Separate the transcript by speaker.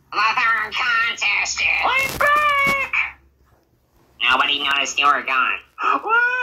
Speaker 1: The third contestant.
Speaker 2: I'm back!
Speaker 1: Nobody noticed you were gone.
Speaker 2: What?